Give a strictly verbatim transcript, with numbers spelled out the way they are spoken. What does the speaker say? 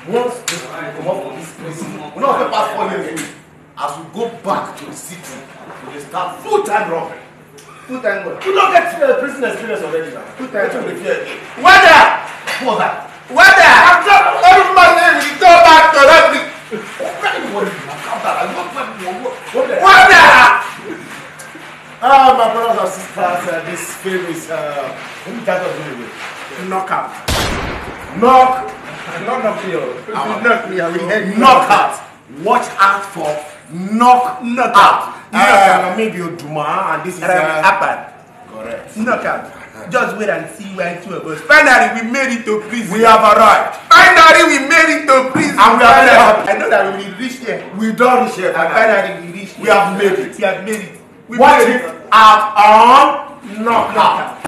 Once we come up with this prison, we not the past four years again. As we go back to the city, we will start full-time robbery. Full-time what? We don't get uh, prison experience already now. Full-time what? Weather! What's that? Weather! I'm just every man will return back to robbery. Weather! Ah, my brothers and sisters, uh, this film is uh, let me tell you Knockout. knock. Not knock me out. If you knock me, I will head you. Knockout. Watch out for knock Knockout. out. Knockout. Uh, maybe Oduma, and this is And I will uh, happen. correct. Knockout. Just wait and see when two of us. Finally, we made it to prison. We have arrived, Finally, we made it to prison. and we are very happy. I know that we will reach there. We don't reach here. And finally, we reached We have made it. We have made it. We Watch made it out on knockout.